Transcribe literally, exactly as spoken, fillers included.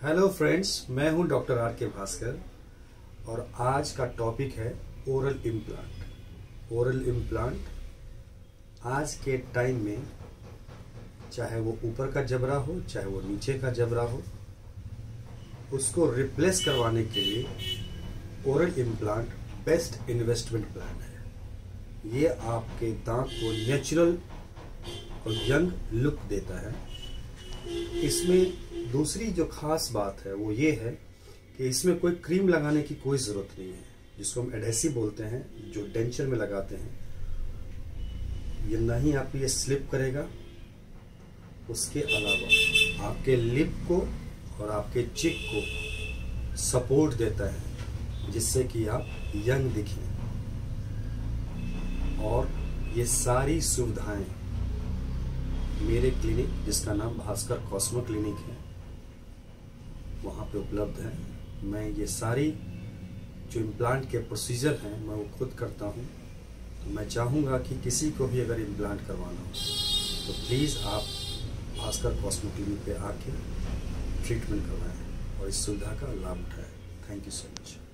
Hello friends, मैं हूं doctor R के भास्कर और आज का टॉपिक है ओरल इम्प्लांट। ओरल इम्प्लांट आज के टाइम में, चाहे वो ऊपर का जबड़ा हो चाहे वो नीचे का जबड़ा हो, उसको रिप्लेस करवाने के लिए oral implant best investment plan है। ये आपके दांत को नेचुरल और यंग लुक देता है। इसमें दूसरी जो खास बात है वो ये है कि इसमें कोई क्रीम लगाने की कोई ज़रूरत नहीं है, जिसको हम एडहेसिव बोलते हैं, जो डेंचर में लगाते हैं। ये ना ही आपको ये स्लिप करेगा, उसके अलावा आपके लिप को और आपके चिक को सपोर्ट देता है, जिससे कि आप यंग दिखें। और ये सारी सुविधाएं मेरे क्लिनिक, जिसका नाम भास्कर कॉस्मो क्लिनिक है, वहाँ पे उपलब्ध है। मैं ये सारी जो इम्प्लांट के प्रोसीजर हैं मैं वो खुद करता हूँ। तो मैं चाहूँगा कि किसी को भी अगर इम्प्लांट करवाना हो तो प्लीज़ आप भास्कर कॉस्मो क्लिनिक पे आके ट्रीटमेंट करवाएं और इस सुविधा का लाभ उठाएं। Thank you so much.